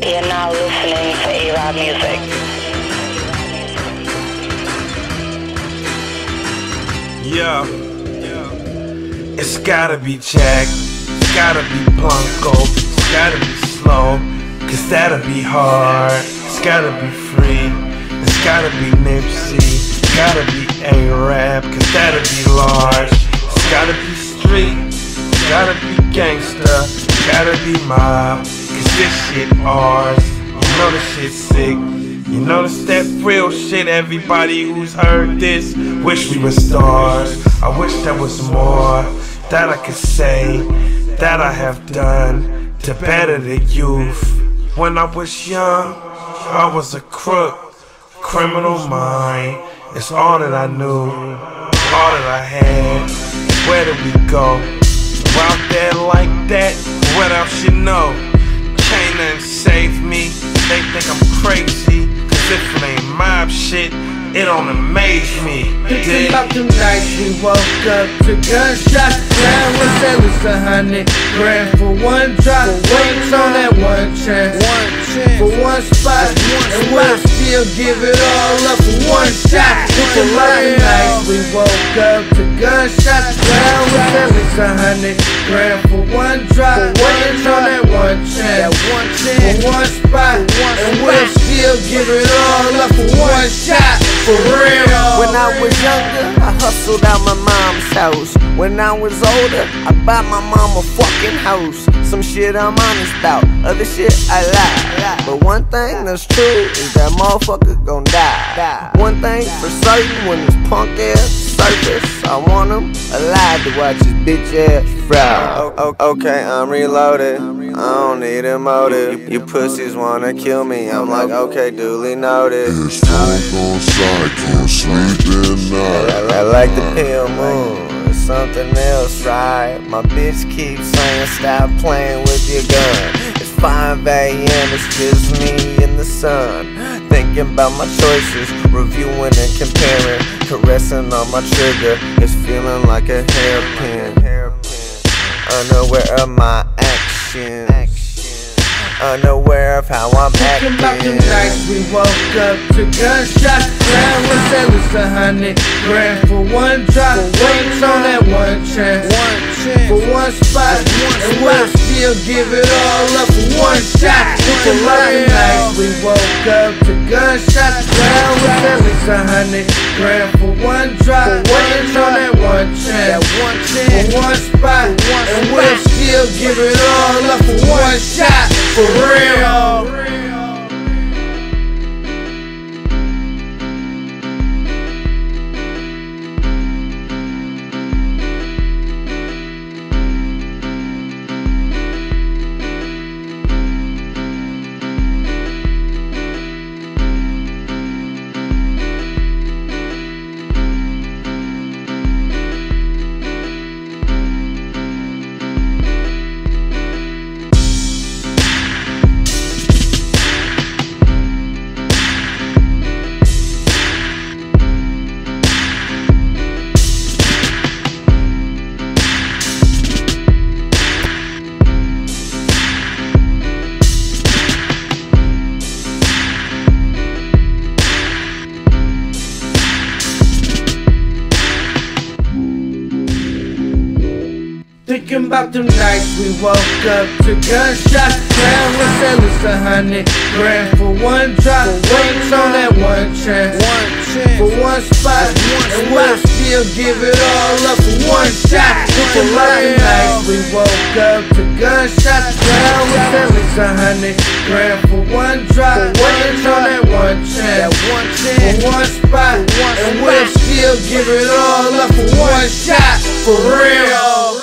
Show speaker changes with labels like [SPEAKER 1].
[SPEAKER 1] You're now listening to A-Rod Music.
[SPEAKER 2] Yeah. It's gotta be Jack, it's gotta be Blanco, it's gotta be slow, cause that'll be hard. It's gotta be free, it's gotta be Nipsey, it's gotta be A-Rap, cause that'll be large. It's gotta be street, it's gotta be gangsta, it's gotta be mob, cause this shit ours. You know this shit sick. You notice that real shit, everybody who's heard this wish we were stars. I wish there was more that I could say, that I have done to better the youth. When I was young, I was a crook, criminal mind. It's all that I knew, all that I had. Where did we go? We're out there like that, what else you know? Can't nothing save me, they think I'm crazy. Cause if it ain't mob shit, it don't amaze me.
[SPEAKER 3] Thinking about them nights we woke up to gunshots. Now it's at least 100 grand for one drop. Waiting on that one chance, for one spot, and we'll still give it all up for one shot. Thinking about them nights we woke up to gunshots. Now it's at least 100 grand for one drop. Waiting on that one chance, for one spot, and we'll still give it all up for one shot. For real.
[SPEAKER 4] When I was younger, I hustled out my mom's house. When I was older, I bought my mom a fucking house. Some shit I'm honest about, other shit I lie. But one thing that's true is that motherfucker gon' die. One thing for certain, when this punk ass surface, I want him alive to watch his bitch ass fry. Okay, I'm reloaded, I don't need a motive. You pussies wanna kill me, I'm like, okay, duly noted.
[SPEAKER 5] It's cold on side, can't sleep at night.
[SPEAKER 4] I like the pale moon, it's something else, right? My bitch keeps saying stop playing with your gun. It's 5 a.m., it's just me and the sun. Thinking about my choices, reviewing and comparing. Caressing on my trigger, it's feeling like a hairpin. Unaware of my actions, unaware of how I'm acting.
[SPEAKER 3] Thinking about them nights we woke up to gunshots. Now it's at least 100 grand for one drop. Waiting on that one chance, for one spot, and we'll still give it all up for one shot. Thinking about them nights we woke up to gunshots. Now it's at least 100 grand for one drop. Waiting on that one chance, for one spot, and we'll still give it all up for one shot. For real. Thinking about them nights we woke up to gunshots. Now it's at least 100 grand for one drop. Waiting on that one chance, for one spot, and we'll still give it all up for one shot. Thinking about them nights we woke up to gunshots. Now it's at least 100 grand for one drop. Waiting on that one chance, for one spot, and we'll still give it all up for one shot. For real.